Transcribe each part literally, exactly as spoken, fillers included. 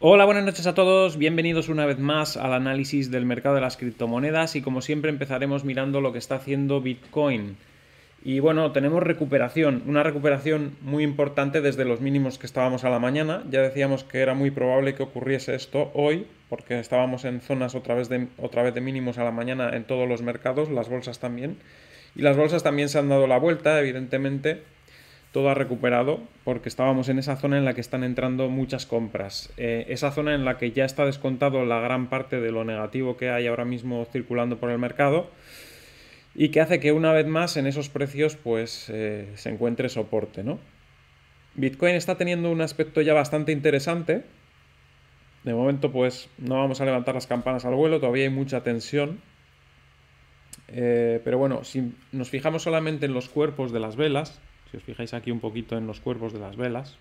Hola, buenas noches a todos, bienvenidos una vez más al análisis del mercado de las criptomonedas y como siempre empezaremos mirando lo que está haciendo Bitcoin. Y bueno, tenemos recuperación, una recuperación muy importante desde los mínimos que estábamos a la mañana. Ya decíamos que era muy probable que ocurriese esto hoy, porque estábamos en zonas otra vez de, otra vez de mínimos a la mañana en todos los mercados, las bolsas también. Y las bolsas también se han dado la vuelta, evidentemente. Todo ha recuperado porque estábamos en esa zona en la que están entrando muchas compras. Eh, esa zona en la que ya está descontado la gran parte de lo negativo que hay ahora mismo circulando por el mercado y que hace que una vez más en esos precios pues eh, se encuentre soporte, ¿no? Bitcoin está teniendo un aspecto ya bastante interesante. De momento pues no vamos a levantar las campanas al vuelo, todavía hay mucha tensión. Eh, pero bueno, si nos fijamos solamente en los cuerpos de las velas, si os fijáis aquí un poquito en los cuerpos de las velas,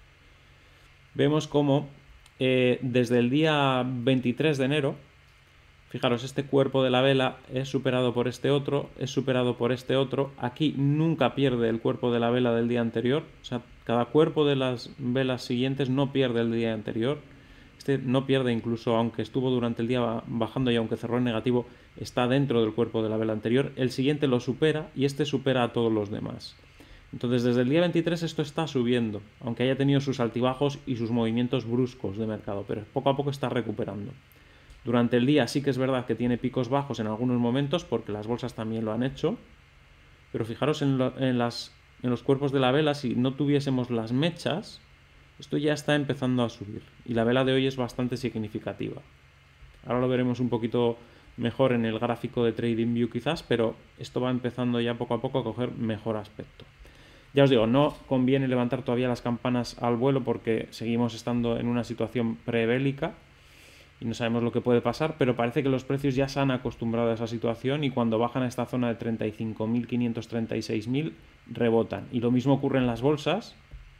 vemos como eh, desde el día veintitrés de enero, fijaros, este cuerpo de la vela es superado por este otro, es superado por este otro. Aquí nunca pierde el cuerpo de la vela del día anterior, o sea, cada cuerpo de las velas siguientes no pierde el día anterior. Este no pierde incluso, aunque estuvo durante el día bajando y aunque cerró en negativo, está dentro del cuerpo de la vela anterior. El siguiente lo supera y este supera a todos los demás. Entonces desde el día veintitrés esto está subiendo, aunque haya tenido sus altibajos y sus movimientos bruscos de mercado, pero poco a poco está recuperando. Durante el día sí que es verdad que tiene picos bajos en algunos momentos, porque las bolsas también lo han hecho, pero fijaros en, lo, en, las, en los cuerpos de la vela, si no tuviésemos las mechas, esto ya está empezando a subir, y la vela de hoy es bastante significativa. Ahora lo veremos un poquito mejor en el gráfico de TradingView quizás, pero esto va empezando ya poco a poco a coger mejor aspecto. Ya os digo, no conviene levantar todavía las campanas al vuelo porque seguimos estando en una situación prebélica y no sabemos lo que puede pasar, pero parece que los precios ya se han acostumbrado a esa situación y cuando bajan a esta zona de treinta y cinco mil quinientos, treinta y seis mil rebotan. Y lo mismo ocurre en las bolsas.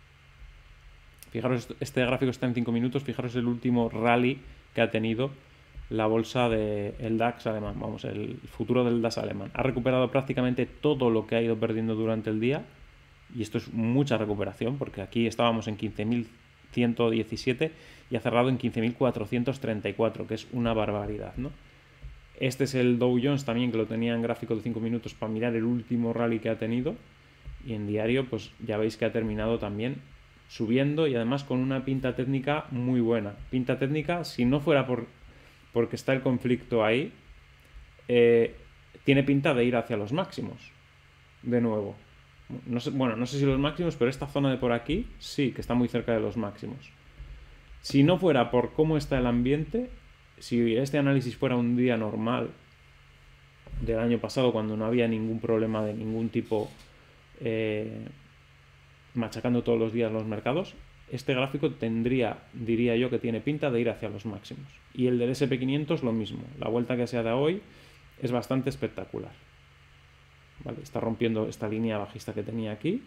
Fijaros, este gráfico está en cinco minutos, fijaros el último rally que ha tenido la bolsa del DAX alemán, vamos, el futuro del DAX alemán. Ha recuperado prácticamente todo lo que ha ido perdiendo durante el día. Y esto es mucha recuperación, porque aquí estábamos en quince mil ciento diecisiete y ha cerrado en quince mil cuatrocientos treinta y cuatro, que es una barbaridad, ¿no? Este es el Dow Jones también, que lo tenía en gráfico de cinco minutos para mirar el último rally que ha tenido. Y en diario, pues ya veis que ha terminado también subiendo y además con una pinta técnica muy buena. Pinta técnica, si no fuera por porque está el conflicto ahí, eh, tiene pinta de ir hacia los máximos, de nuevo. No sé, bueno, no sé si los máximos, pero esta zona de por aquí sí que está muy cerca de los máximos. Si no fuera por cómo está el ambiente, si este análisis fuera un día normal del año pasado, cuando no había ningún problema de ningún tipo eh, machacando todos los días los mercados, este gráfico tendría, diría yo, que tiene pinta de ir hacia los máximos. Y el del ese and pe quinientos lo mismo. La vuelta que se ha dado hoy es bastante espectacular. Vale, está rompiendo esta línea bajista que tenía aquí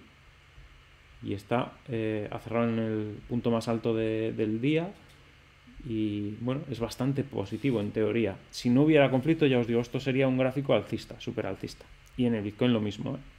y está eh, a cerrar en el punto más alto de, del día y bueno, es bastante positivo en teoría. Si no hubiera conflicto, ya os digo, esto sería un gráfico alcista, súper alcista. Y en el Bitcoin lo mismo, ¿eh?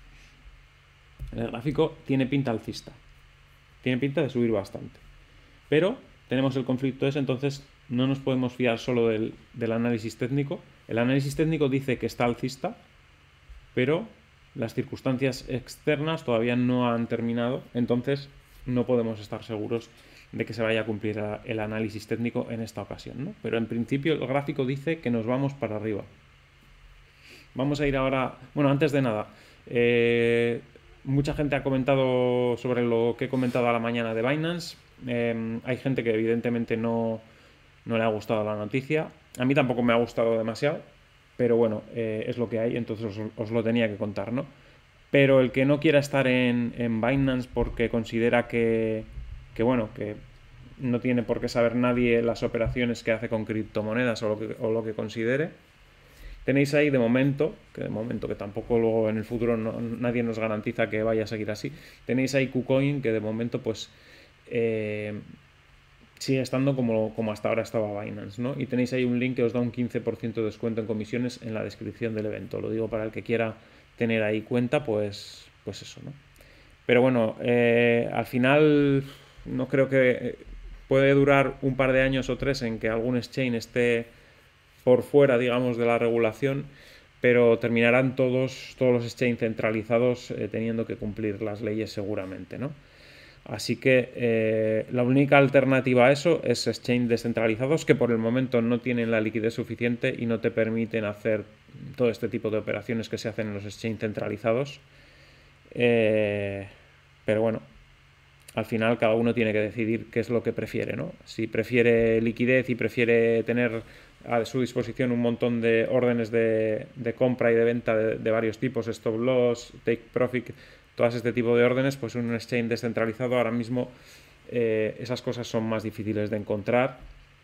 El gráfico tiene pinta alcista, tiene pinta de subir bastante, pero tenemos el conflicto ese, entonces no nos podemos fiar solo del, del análisis técnico. El análisis técnico dice que está alcista, pero las circunstancias externas todavía no han terminado, entonces no podemos estar seguros de que se vaya a cumplir el análisis técnico en esta ocasión, ¿no? Pero en principio el gráfico dice que nos vamos para arriba. Vamos a ir ahora... Bueno, antes de nada, eh, mucha gente ha comentado sobre lo que he comentado a la mañana de Binance. Eh, hay gente que evidentemente no, no le ha gustado la noticia. A mí tampoco me ha gustado demasiado. Pero bueno, eh, es lo que hay, entonces os, os lo tenía que contar, ¿no? Pero el que no quiera estar en, en Binance porque considera que, que, bueno, que no tiene por qué saber nadie las operaciones que hace con criptomonedas o lo que, o lo que considere, tenéis ahí de momento, que de momento que tampoco luego en el futuro no, nadie nos garantiza que vaya a seguir así, tenéis ahí KuCoin que de momento pues... Eh, sigue estando como, como hasta ahora estaba Binance, ¿no? Y tenéis ahí un link que os da un quince por ciento de descuento en comisiones en la descripción del evento. Lo digo para el que quiera tener ahí cuenta, pues, pues eso, ¿no? Pero bueno, eh, al final no creo que... puede durar un par de años o tres en que algún exchange esté por fuera, digamos, de la regulación, pero terminarán todos, todos los exchanges centralizados eh, teniendo que cumplir las leyes seguramente, ¿no? Así que eh, la única alternativa a eso es exchange descentralizados que por el momento no tienen la liquidez suficiente y no te permiten hacer todo este tipo de operaciones que se hacen en los exchange centralizados. Eh, pero bueno, al final cada uno tiene que decidir qué es lo que prefiere, ¿no? Si prefiere liquidez y prefiere tener a su disposición un montón de órdenes de, de compra y de venta de, de varios tipos, stop loss, take profit, todas este tipo de órdenes, pues un exchange descentralizado ahora mismo eh, esas cosas son más difíciles de encontrar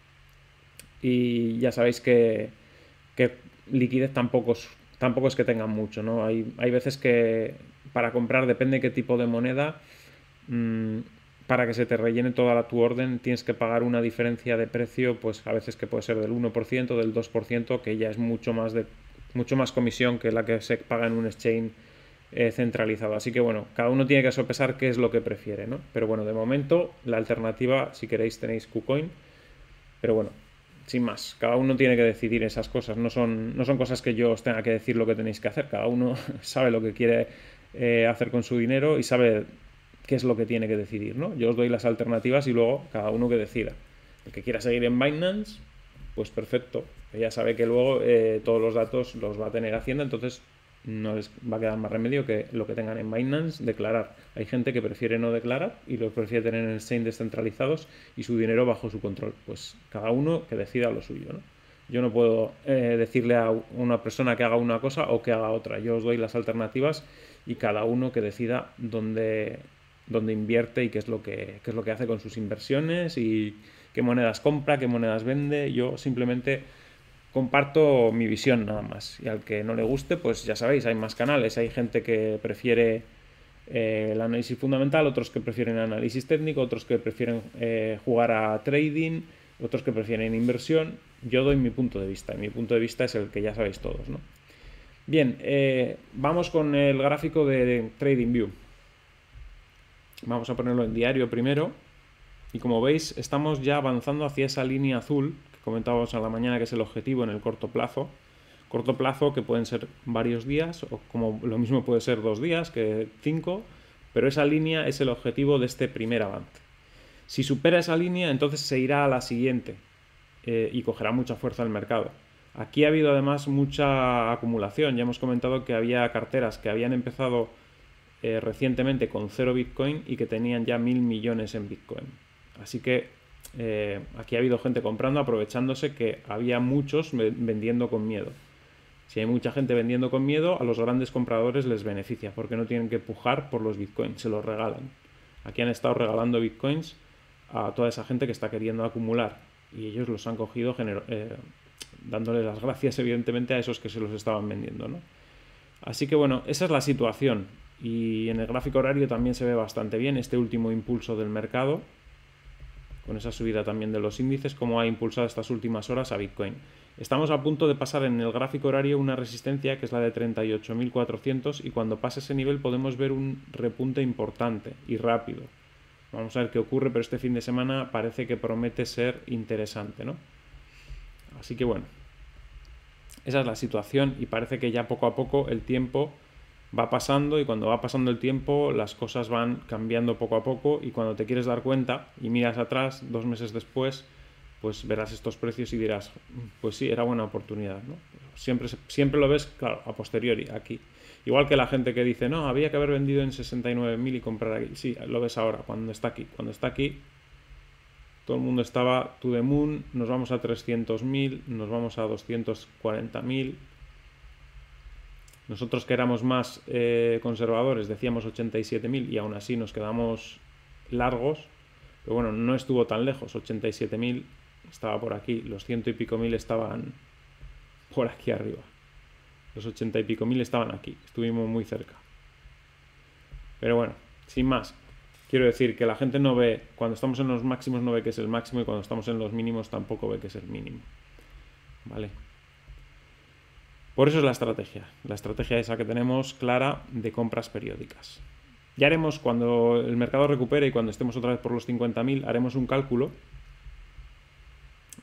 y ya sabéis que, que liquidez tampoco es, tampoco es que tengan mucho, ¿no? Hay, hay veces que para comprar, depende de qué tipo de moneda, mmm, para que se te rellene toda la, tu orden tienes que pagar una diferencia de precio, pues a veces que puede ser del uno por ciento, del dos por ciento, que ya es mucho más, de, mucho más comisión que la que se paga en un exchange eh, centralizado. Así que bueno, cada uno tiene que sopesar qué es lo que prefiere, ¿no? Pero bueno, de momento la alternativa, si queréis, tenéis KuCoin, pero bueno, sin más, cada uno tiene que decidir esas cosas, no son, no son cosas que yo os tenga que decir lo que tenéis que hacer, cada uno sabe lo que quiere eh, hacer con su dinero y sabe qué es lo que tiene que decidir, ¿no? Yo os doy las alternativas y luego cada uno que decida. El que quiera seguir en Binance, pues perfecto, ya sabe que luego eh, todos los datos los va a tener Hacienda, entonces no les va a quedar más remedio que lo que tengan en Binance, declarar. Hay gente que prefiere no declarar y los prefiere tener en exchange descentralizados y su dinero bajo su control. Pues cada uno que decida lo suyo, ¿no? Yo no puedo eh, decirle a una persona que haga una cosa o que haga otra. Yo os doy las alternativas y cada uno que decida dónde, dónde invierte y qué es lo que, qué es lo que hace con sus inversiones y qué monedas compra, qué monedas vende. Yo simplemente comparto mi visión nada más, y al que no le guste, pues ya sabéis, hay más canales, hay gente que prefiere eh, el análisis fundamental, otros que prefieren el análisis técnico, otros que prefieren eh, jugar a trading, otros que prefieren inversión. Yo doy mi punto de vista, y mi punto de vista es el que ya sabéis todos, ¿no? Bien, eh, vamos con el gráfico de, de TradingView. Vamos a ponerlo en diario primero, y como veis, estamos ya avanzando hacia esa línea azul comentábamos a la mañana, que es el objetivo en el corto plazo. Corto plazo que pueden ser varios días, o como lo mismo puede ser dos días que cinco, pero esa línea es el objetivo de este primer avance. Si supera esa línea, entonces se irá a la siguiente eh, y cogerá mucha fuerza el mercado. Aquí ha habido además mucha acumulación. Ya hemos comentado que había carteras que habían empezado eh, recientemente con cero Bitcoin y que tenían ya mil millones en Bitcoin. Así que Eh, aquí ha habido gente comprando, aprovechándose que había muchos vendiendo con miedo. Si hay mucha gente vendiendo con miedo, a los grandes compradores les beneficia, porque no tienen que pujar por los bitcoins, se los regalan. Aquí han estado regalando bitcoins a toda esa gente que está queriendo acumular, y ellos los han cogido eh, dándole las gracias evidentemente a esos que se los estaban vendiendo, ¿no? Así que bueno, esa es la situación, y en el gráfico horario también se ve bastante bien este último impulso del mercado, con esa subida también de los índices, como ha impulsado estas últimas horas a Bitcoin. Estamos a punto de pasar en el gráfico horario una resistencia que es la de treinta y ocho mil cuatrocientos, y cuando pase ese nivel podemos ver un repunte importante y rápido. Vamos a ver qué ocurre, pero este fin de semana parece que promete ser interesante, ¿no? Así que bueno, esa es la situación, y parece que ya poco a poco el tiempo va pasando, y cuando va pasando el tiempo las cosas van cambiando poco a poco, y cuando te quieres dar cuenta y miras atrás dos meses después, pues verás estos precios y dirás, pues sí, era buena oportunidad, ¿no? Siempre, siempre lo ves, claro, a posteriori, aquí. Igual que la gente que dice, no, había que haber vendido en sesenta y nueve mil y comprar aquí. Sí, lo ves ahora, cuando está aquí. Cuando está aquí, todo el mundo estaba to the moon, nos vamos a trescientos mil, nos vamos a doscientos cuarenta mil. Nosotros que éramos más eh, conservadores decíamos ochenta y siete mil y aún así nos quedamos largos, pero bueno, no estuvo tan lejos. Ochenta y siete mil estaba por aquí, los ciento y pico mil estaban por aquí arriba, los ochenta y pico mil estaban aquí, estuvimos muy cerca. Pero bueno, sin más, quiero decir que la gente no ve, cuando estamos en los máximos no ve que es el máximo, y cuando estamos en los mínimos tampoco ve que es el mínimo, ¿vale? Por eso es la estrategia, la estrategia esa que tenemos clara de compras periódicas. Ya haremos, cuando el mercado recupere y cuando estemos otra vez por los cincuenta mil, haremos un cálculo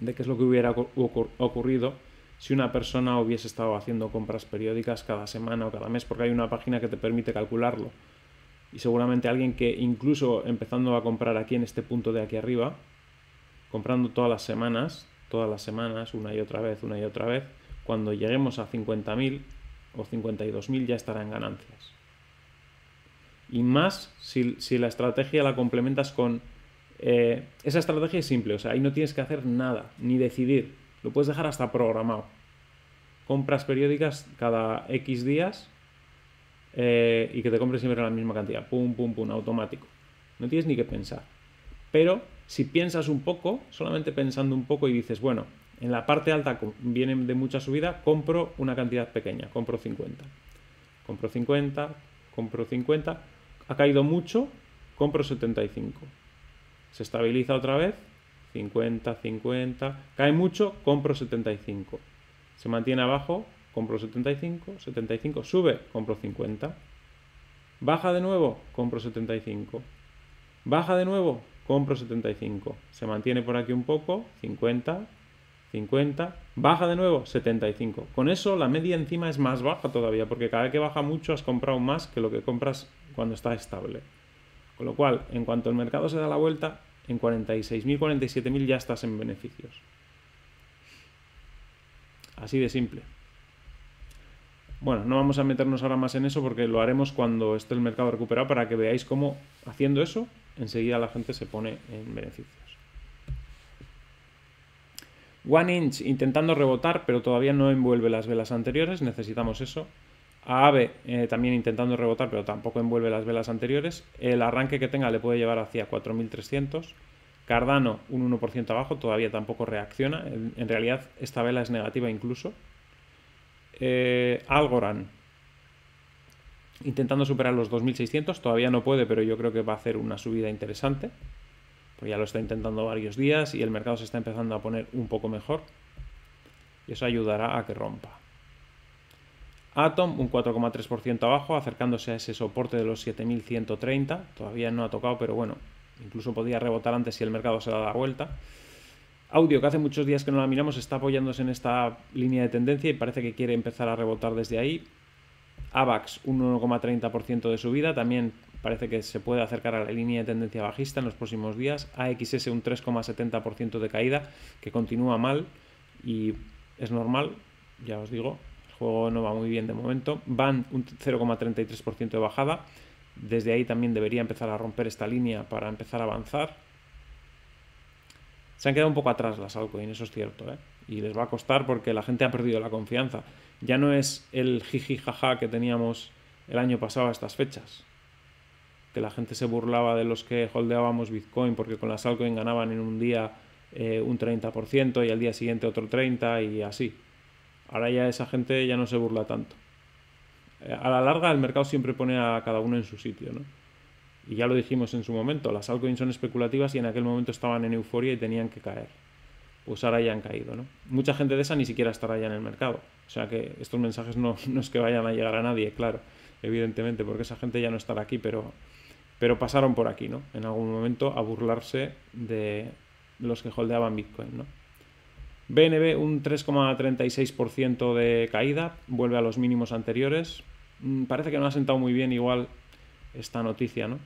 de qué es lo que hubiera ocur ocurrido si una persona hubiese estado haciendo compras periódicas cada semana o cada mes, porque hay una página que te permite calcularlo. Y seguramente alguien que incluso empezando a comprar aquí en este punto de aquí arriba, comprando todas las semanas, todas las semanas, una y otra vez, una y otra vez, cuando lleguemos a cincuenta mil o cincuenta y dos mil ya estará en ganancias. Y más si, si la estrategia la complementas con... Eh, esa estrategia es simple, o sea, ahí no tienes que hacer nada, ni decidir. Lo puedes dejar hasta programado. Compras periódicas cada X días eh, y que te compres siempre la misma cantidad. Pum, pum, pum, automático. No tienes ni que pensar. Pero si piensas un poco, solamente pensando un poco y dices, bueno, en la parte alta viene de mucha subida, compro una cantidad pequeña, compro cincuenta. Compro cincuenta, compro cincuenta. Ha caído mucho, compro setenta y cinco. Se estabiliza otra vez, cincuenta, cincuenta. Cae mucho, compro setenta y cinco. Se mantiene abajo, compro setenta y cinco, setenta y cinco. Sube, compro cincuenta. Baja de nuevo, compro setenta y cinco. Baja de nuevo, compro setenta y cinco. Se mantiene por aquí un poco, cincuenta, cincuenta. Baja de nuevo, setenta y cinco. Con eso la media encima es más baja todavía, porque cada vez que baja mucho has comprado más que lo que compras cuando está estable. Con lo cual, en cuanto el mercado se da la vuelta, en cuarenta y seis mil, cuarenta y siete mil ya estás en beneficios. Así de simple. Bueno, no vamos a meternos ahora más en eso porque lo haremos cuando esté el mercado recuperado para que veáis cómo haciendo eso, enseguida la gente se pone en beneficios. One Inch intentando rebotar, pero todavía no envuelve las velas anteriores, necesitamos eso. A AVE eh, también intentando rebotar, pero tampoco envuelve las velas anteriores. El arranque que tenga le puede llevar hacia cuatro mil trescientos. Cardano un uno por ciento abajo, todavía tampoco reacciona. En, en realidad esta vela es negativa incluso. Eh, Algorand intentando superar los dos mil seiscientos, todavía no puede, pero yo creo que va a hacer una subida interesante. Pues ya lo está intentando varios días y el mercado se está empezando a poner un poco mejor. Y eso ayudará a que rompa. Atom un cuatro coma tres por ciento abajo, acercándose a ese soporte de los siete mil ciento treinta. Todavía no ha tocado, pero bueno, incluso podría rebotar antes si el mercado se da la vuelta. Audio, que hace muchos días que no la miramos, está apoyándose en esta línea de tendencia y parece que quiere empezar a rebotar desde ahí. AVAX un uno coma treinta por ciento de subida, también parece que se puede acercar a la línea de tendencia bajista en los próximos días. A X S un tres coma setenta por ciento de caída, que continúa mal y es normal, ya os digo. El juego no va muy bien de momento. Van un cero coma treinta y tres por ciento de bajada. Desde ahí también debería empezar a romper esta línea para empezar a avanzar. Se han quedado un poco atrás las altcoins, eso es cierto, ¿eh? Y les va a costar porque la gente ha perdido la confianza. Ya no es el jiji jaja que teníamos el año pasado a estas fechas. Que la gente se burlaba de los que holdeábamos Bitcoin porque con las altcoins ganaban en un día eh, un treinta por ciento y al día siguiente otro treinta por ciento y así. Ahora ya esa gente ya no se burla tanto. A la larga el mercado siempre pone a cada uno en su sitio, ¿no? Y ya lo dijimos en su momento, las altcoins son especulativas y en aquel momento estaban en euforia y tenían que caer. Pues ahora ya han caído, ¿no? Mucha gente de esa ni siquiera estará ya en el mercado. O sea que estos mensajes no, no es que vayan a llegar a nadie, claro, evidentemente, porque esa gente ya no estará aquí, pero, pero pasaron por aquí, ¿no? En algún momento a burlarse de los que holdeaban Bitcoin, ¿no? B N B un tres coma treinta y seis por ciento de caída, vuelve a los mínimos anteriores. Mm, parece que no ha sentado muy bien igual esta noticia, ¿no?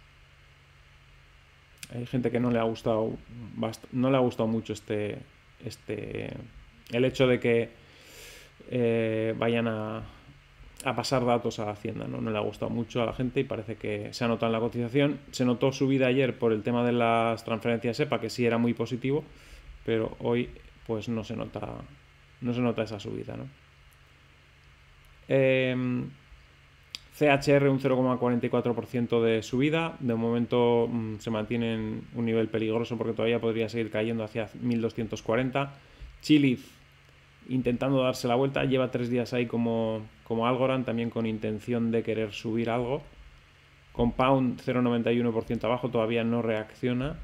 Hay gente que no le ha gustado no le ha gustado mucho este este el hecho de que eh, vayan a, a pasar datos a Hacienda, ¿no? No le ha gustado mucho a la gente y parece que se ha notado en la cotización. Se notó subida ayer por el tema de las transferencias SEPA, que sí era muy positivo, pero hoy pues no se nota no se nota esa subida, ¿no? Eh, C H R un cero coma cuarenta y cuatro por ciento de subida, de momento mmm, se mantiene en un nivel peligroso porque todavía podría seguir cayendo hacia mil doscientos cuarenta. Chiliz intentando darse la vuelta, lleva tres días ahí como, como Algorand, también con intención de querer subir algo. Compound cero coma noventa y uno por ciento abajo, todavía no reacciona.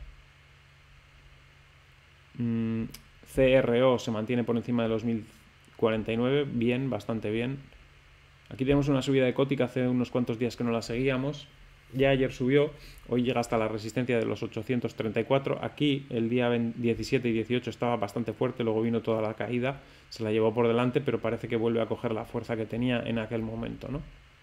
Mm, C R O se mantiene por encima de los mil cuarenta y nueve, bien, bastante bien. Aquí tenemos una subida de Coty que hace unos cuantos días que no la seguíamos. Ya ayer subió, hoy llega hasta la resistencia de los ochocientos treinta y cuatro. Aquí el día diecisiete y dieciocho estaba bastante fuerte, luego vino toda la caída, se la llevó por delante, pero parece que vuelve a coger la fuerza que tenía en aquel momento, ¿no?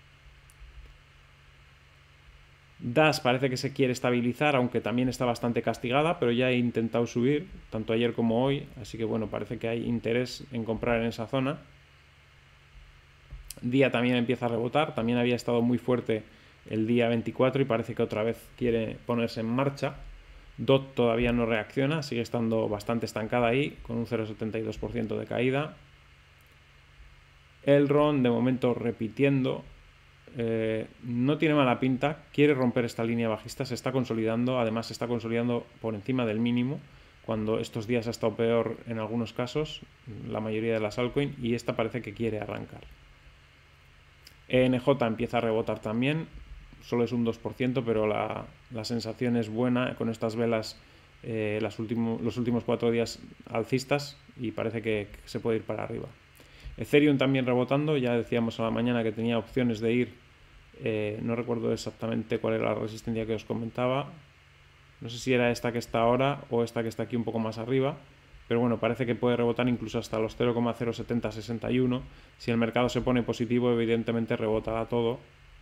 D A S parece que se quiere estabilizar, aunque también está bastante castigada, pero ya he intentado subir, tanto ayer como hoy, así que bueno, parece que hay interés en comprar en esa zona. Día también empieza a rebotar, también había estado muy fuerte el día veinticuatro y parece que otra vez quiere ponerse en marcha. D O T todavía no reacciona, sigue estando bastante estancada ahí, con un cero coma setenta y dos por ciento de caída. Elrond de momento repitiendo, eh, no tiene mala pinta, quiere romper esta línea bajista, se está consolidando, además se está consolidando por encima del mínimo, cuando estos días ha estado peor en algunos casos, la mayoría de las altcoins, y esta parece que quiere arrancar. E N J empieza a rebotar también, solo es un dos por ciento, pero la, la sensación es buena con estas velas eh, las último, los últimos cuatro días alcistas y parece que, que se puede ir para arriba. Ethereum también rebotando, ya decíamos a la mañana que tenía opciones de ir, eh, no recuerdo exactamente cuál era la resistencia que os comentaba, no sé si era esta que está ahora o esta que está aquí un poco más arriba, pero bueno, parece que puede rebotar incluso hasta los cero coma cero setenta sesenta y uno. Si el mercado se pone positivo, evidentemente rebotará todo.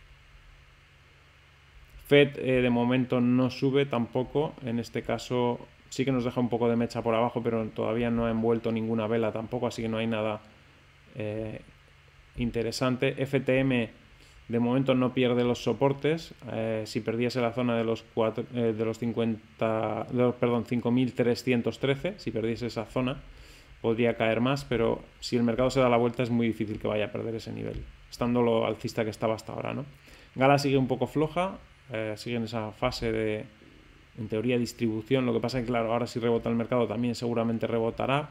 Fed eh, de momento no sube tampoco, en este caso sí que nos deja un poco de mecha por abajo, pero todavía no ha envuelto ninguna vela tampoco, así que no hay nada eh, interesante. F T M de momento no pierde los soportes, eh, si perdiese la zona de los, cuatro, eh, de los cincuenta, de los, perdón, cinco mil trescientos trece, si perdiese esa zona podría caer más, pero si el mercado se da la vuelta es muy difícil que vaya a perder ese nivel, estando lo alcista que estaba hasta ahora, ¿no? Gala sigue un poco floja, eh, sigue en esa fase de, en teoría, distribución, lo que pasa es que claro, ahora si rebota el mercado también seguramente rebotará.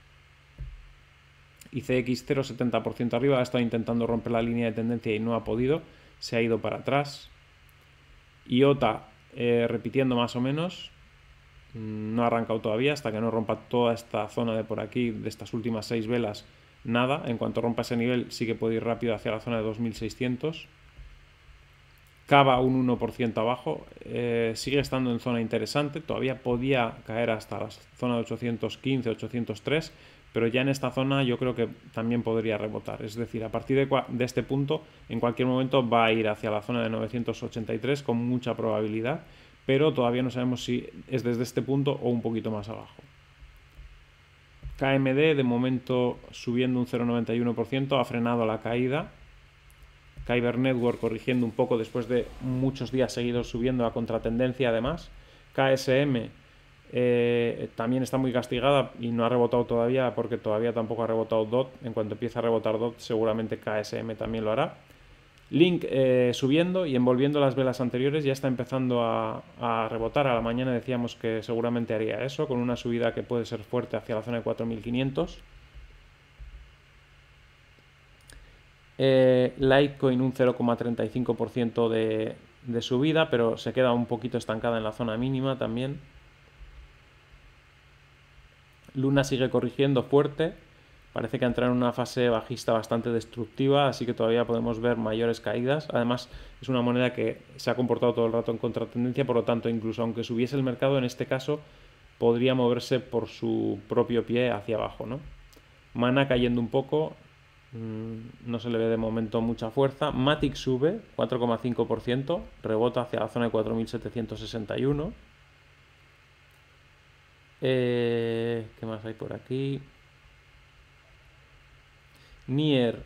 I C X cero coma setenta por ciento arriba, ha estado intentando romper la línea de tendencia y no ha podido, se ha ido para atrás. I O T A eh, repitiendo más o menos, no ha arrancado todavía, hasta que no rompa toda esta zona de por aquí, de estas últimas seis velas, nada. En cuanto rompa ese nivel sí que puede ir rápido hacia la zona de dos mil seiscientos. Cava un uno por ciento abajo, eh, sigue estando en zona interesante, todavía podía caer hasta la zona de ochocientos quince, ochocientos tres, pero ya en esta zona yo creo que también podría rebotar, es decir, a partir de, de este punto en cualquier momento va a ir hacia la zona de novecientos ochenta y tres con mucha probabilidad, pero todavía no sabemos si es desde este punto o un poquito más abajo. K M D de momento subiendo un cero coma noventa y uno por ciento, ha frenado la caída. Kyber Network corrigiendo un poco después de muchos días seguidos subiendo a contratendencia además. K S M eh, también está muy castigada y no ha rebotado todavía porque todavía tampoco ha rebotado D O T. En cuanto empiece a rebotar D O T seguramente K S M también lo hará. Link eh, subiendo y envolviendo las velas anteriores, ya está empezando a, a rebotar. A la mañana decíamos que seguramente haría eso, con una subida que puede ser fuerte hacia la zona de cuatro mil quinientos. Eh, Litecoin un cero coma treinta y cinco por ciento de, de subida, pero se queda un poquito estancada en la zona mínima también. Luna sigue corrigiendo fuerte, parece que entra en una fase bajista bastante destructiva, así que todavía podemos ver mayores caídas. Además es una moneda que se ha comportado todo el rato en contratendencia, por lo tanto incluso aunque subiese el mercado, en este caso podría moverse por su propio pie hacia abajo, ¿no? Mana cayendo un poco, no se le ve de momento mucha fuerza. Matic sube cuatro coma cinco por ciento, rebota hacia la zona de cuatro mil setecientos sesenta y uno. Eh, ¿Qué más hay por aquí? Nier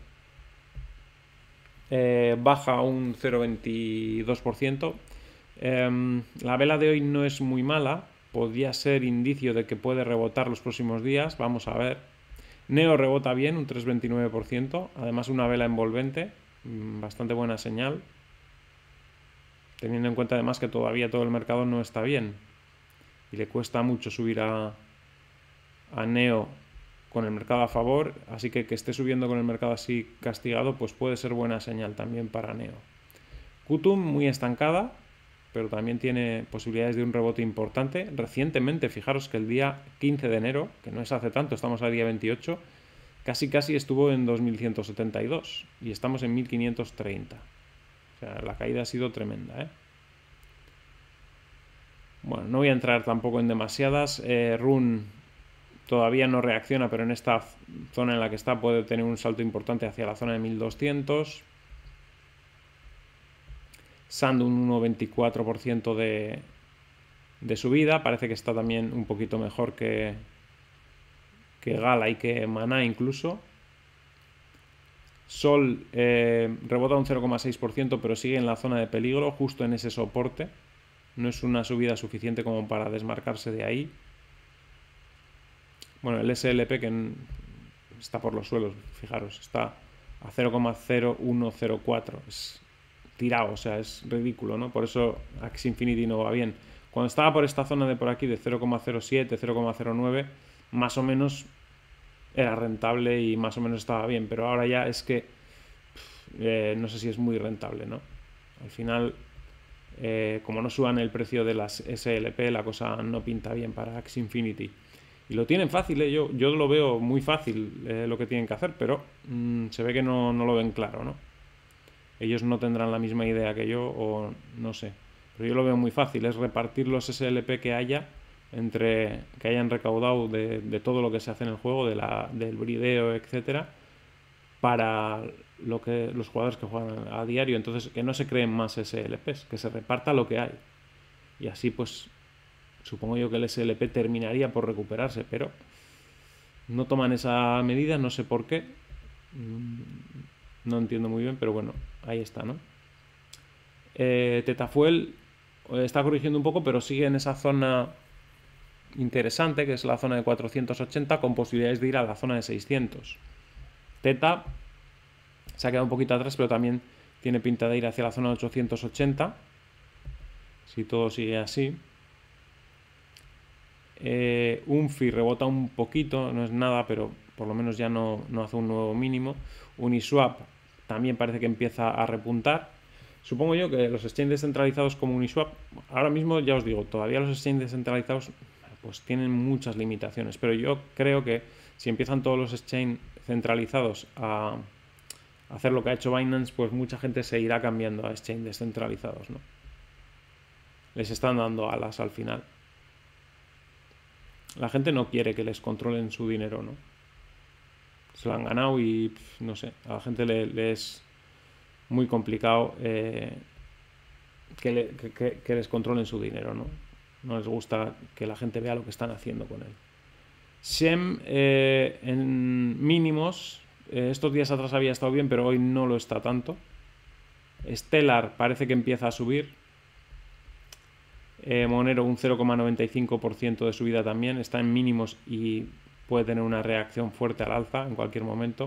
eh, baja un cero coma veintidós por ciento. Eh, la vela de hoy no es muy mala, podría ser indicio de que puede rebotar los próximos días, vamos a ver. Neo rebota bien, un tres coma veintinueve por ciento, además una vela envolvente, bastante buena señal, teniendo en cuenta además que todavía todo el mercado no está bien y le cuesta mucho subir a, a Neo con el mercado a favor, así que que esté subiendo con el mercado así castigado pues puede ser buena señal también para Neo. Qtum muy estancada, pero también tiene posibilidades de un rebote importante. Recientemente, fijaros que el día quince de enero, que no es hace tanto, estamos al día veintiocho, casi casi estuvo en dos mil ciento setenta y dos y estamos en mil quinientos treinta. O sea, la caída ha sido tremenda, ¿eh? Bueno, no voy a entrar tampoco en demasiadas. Eh, Run todavía no reacciona, pero en esta zona en la que está puede tener un salto importante hacia la zona de mil doscientos. Sand un uno coma veinticuatro por ciento de, de subida. Parece que está también un poquito mejor que, que Gala y que Maná incluso. Sol eh, rebota un cero coma seis por ciento, pero sigue en la zona de peligro, justo en ese soporte. No es una subida suficiente como para desmarcarse de ahí. Bueno, el S L P que está por los suelos, fijaros, está a cero coma cero uno cero cuatro. Es tirado, o sea, es ridículo, ¿no? Por eso Axie Infinity no va bien. Cuando estaba por esta zona de por aquí de cero coma cero siete, cero coma cero nueve, más o menos era rentable y más o menos estaba bien, pero ahora ya es que eh, no sé si es muy rentable, ¿no? Al final, eh, como no suban el precio de las S L P, la cosa no pinta bien para Axie Infinity. Y lo tienen fácil, ¿eh? yo, yo lo veo muy fácil eh, lo que tienen que hacer, pero mmm, se ve que no, no lo ven claro, ¿no? Ellos no tendrán la misma idea que yo, o no sé. Pero yo lo veo muy fácil, es repartir los S L P que haya, entre que hayan recaudado de, de todo lo que se hace en el juego, de la, del brideo, etcétera, para lo que los jugadores que juegan a diario. Entonces, que no se creen más S L Ps, que se reparta lo que hay. Y así, pues, supongo yo que el S L P terminaría por recuperarse, pero no toman esa medida, no sé por qué. No entiendo muy bien, pero bueno, ahí está, ¿no? Eh, Tetafuel está corrigiendo un poco, pero sigue en esa zona interesante, que es la zona de cuatrocientos ochenta, con posibilidades de ir a la zona de seiscientos. Teta se ha quedado un poquito atrás, pero también tiene pinta de ir hacia la zona de ochocientos ochenta, si todo sigue así. Eh, Unfi rebota un poquito, no es nada, pero por lo menos ya no, no hace un nuevo mínimo. Uniswap también parece que empieza a repuntar. Supongo yo que los exchanges descentralizados como Uniswap, ahora mismo ya os digo, todavía los exchanges descentralizados pues tienen muchas limitaciones, pero yo creo que si empiezan todos los exchanges centralizados a hacer lo que ha hecho Binance, pues mucha gente se irá cambiando a exchanges descentralizados, ¿no? Les están dando alas al final. La gente no quiere que les controlen su dinero, ¿no? Se lo han ganado y pff, no sé, a la gente le, le es muy complicado eh, que, le, que, que les controlen su dinero, ¿no? No les gusta que la gente vea lo que están haciendo con él. Shem eh, en mínimos, eh, estos días atrás había estado bien, pero hoy no lo está tanto. Stellar parece que empieza a subir. Eh, Monero un cero coma noventa y cinco por ciento de subida también, está en mínimos y puede tener una reacción fuerte al alza en cualquier momento.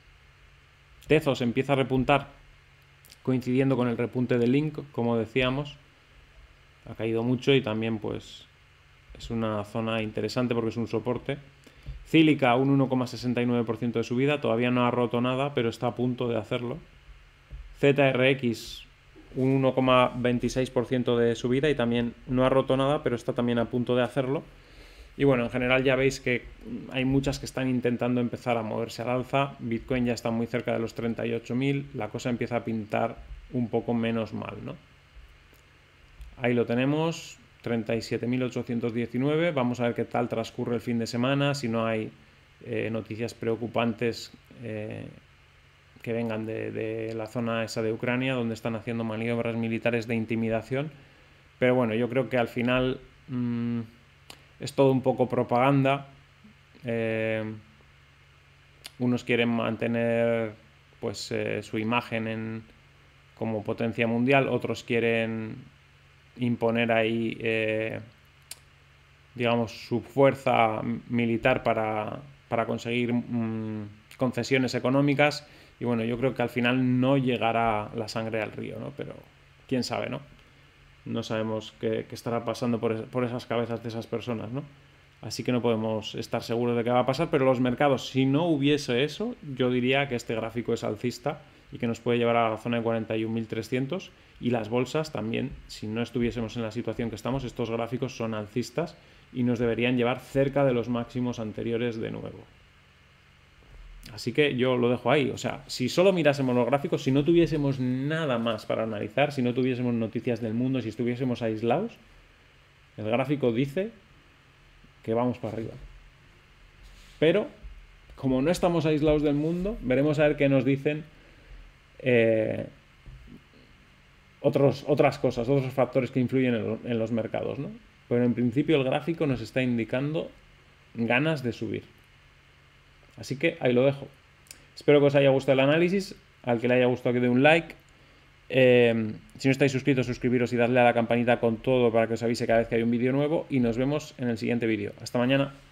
Tezos empieza a repuntar, coincidiendo con el repunte de Link, como decíamos. Ha caído mucho y también pues es una zona interesante porque es un soporte. Cílica un uno coma sesenta y nueve por ciento de subida, todavía no ha roto nada, pero está a punto de hacerlo. Z R X un uno coma veintiséis por ciento de subida y también no ha roto nada, pero está también a punto de hacerlo. Y bueno, en general ya veis que hay muchas que están intentando empezar a moverse al alza. Bitcoin ya está muy cerca de los treinta y ocho mil, la cosa empieza a pintar un poco menos mal, ¿no? Ahí lo tenemos, treinta y siete mil ochocientos diecinueve. Vamos a ver qué tal transcurre el fin de semana, si no hay eh, noticias preocupantes eh, que vengan de, de la zona esa de Ucrania, donde están haciendo maniobras militares de intimidación. Pero bueno, yo creo que al final mmm, es todo un poco propaganda. Eh, unos quieren mantener pues eh, su imagen en, como potencia mundial, otros quieren imponer ahí eh, digamos su fuerza militar para, para conseguir mmm, concesiones económicas. Y bueno, yo creo que al final no llegará la sangre al río, ¿no? Pero quién sabe, ¿no? No sabemos qué, qué estará pasando por, es, por esas cabezas de esas personas, ¿no? Así que no podemos estar seguros de qué va a pasar, pero los mercados, si no hubiese eso, yo diría que este gráfico es alcista y que nos puede llevar a la zona de cuarenta y un mil trescientos, y las bolsas también, si no estuviésemos en la situación que estamos, estos gráficos son alcistas y nos deberían llevar cerca de los máximos anteriores de nuevo. Así que yo lo dejo ahí. O sea, si solo mirásemos los gráficos, si no tuviésemos nada más para analizar, si no tuviésemos noticias del mundo, si estuviésemos aislados, El gráfico dice que vamos para arriba. Pero, como no estamos aislados del mundo, veremos a ver qué nos dicen eh, otros, otras cosas, otros factores que influyen en, en los mercados, ¿no? Pero en principio el gráfico nos está indicando ganas de subir. Así que ahí lo dejo. Espero que os haya gustado el análisis. Al que le haya gustado que dé un like. Eh, si no estáis suscritos, suscribiros y darle a la campanita con todo para que os avise cada vez que hay un vídeo nuevo. Y nos vemos en el siguiente vídeo. Hasta mañana.